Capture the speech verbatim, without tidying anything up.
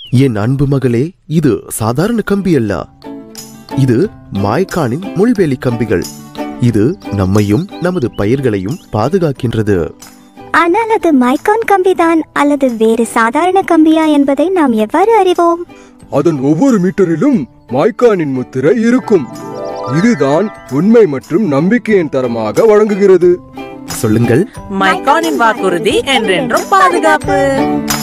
என் அன்பு மகளே, இது சாதாரண கம்பி அல்ல. இது மாய்கானின் முள்வேலி கம்பிகள். இது நம்மையும் நமது பயிர்களையும் பாதுகாக்கின்றது. ஆனால் அது மாய்கான் கம்பிதான் அல்லது வேறு சாதாரண கம்பியா என்பதை நாம் எவ்வாறு அறிவோம்? அதன் ஒவ்வொரு மீட்டரிலும் மாய்கானின் முத்திரை இருக்கும். இதுதான் உண்மை மற்றும் நம்பிக்கையின் தரமாக வழங்குகிறது. சொல்லுங்கள், மாய்கானின் வாக்குறுதி என்றென்றும் பாதுகாப்பு.